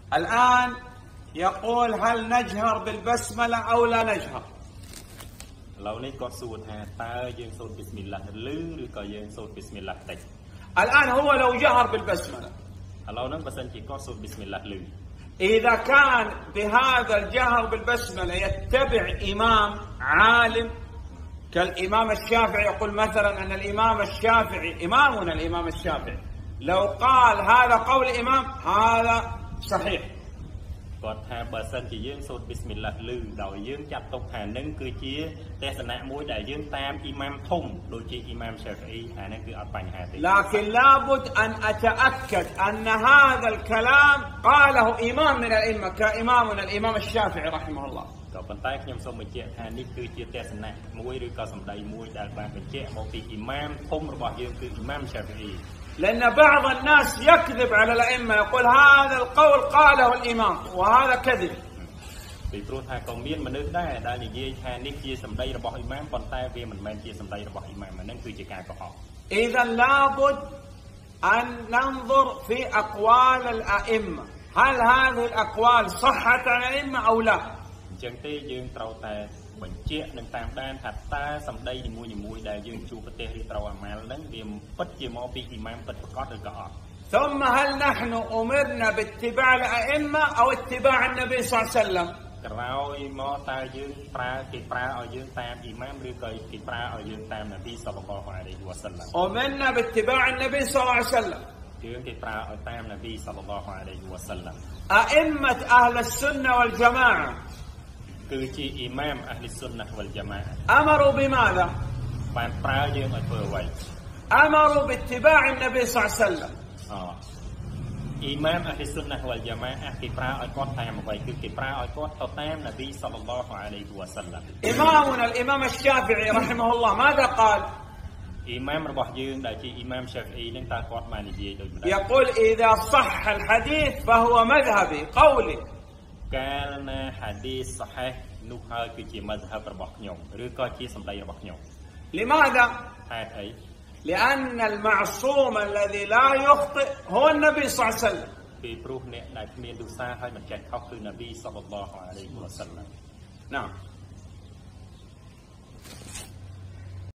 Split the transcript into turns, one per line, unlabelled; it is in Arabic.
الآن يقول هل نجهر بالبسملة أو لا نجهر؟ الآن هو لو جهر بالبسملة إذا كان بهذا الجهر بالبسملة يتبع إمام عالم كالإمام الشافعي، يقول مثلا أن الإمام الشافعي إمامنا الإمام الشافعي لو قال هذا قول الإمام هذا صحيح. لكن لابد أن أتأكد أن هذا الكلام قاله إمام من الأئمة كإمامنا الإمام الشافعي رحمه الله. لأن بعض الناس يكذب على الأئمة يقول هذا القول قاله الإمام وهذا كذب. إذا لابد أن ننظر في أقوال الأئمة، هل هذه الأقوال صحت عن الأئمة أو لا؟ ثم هل نحن أمرنا باتباع الأئمة أو اتباع النبي صلى الله عليه وسلم؟ أمرنا باتباع النبي صلى الله عليه وسلم. أئمة أهل السنة والجماعة أمروا بماذا؟ أمروا باتباع النبي صلى الله عليه وسلم.
إمام أهل السنة والجماعة كفراء القط تام كفراء القط تام النبي صلى الله عليه وسلم.
إمامنا الإمام الشافعي رحمه الله ماذا قال؟
إمام ربح جون داجي إمام شافعي لين تاقط ما نجي.
يقول إذا صح الحديث فهو مذهبي قولي.
كان حديث صحيح نوها كجي مذهب ربح نيوم ركاجي سمداي ربح نيوم.
لماذا؟
هاي
لأن المعصوم الذي لا يخطئ هو النبي صلى الله عليه وسلم. نعم.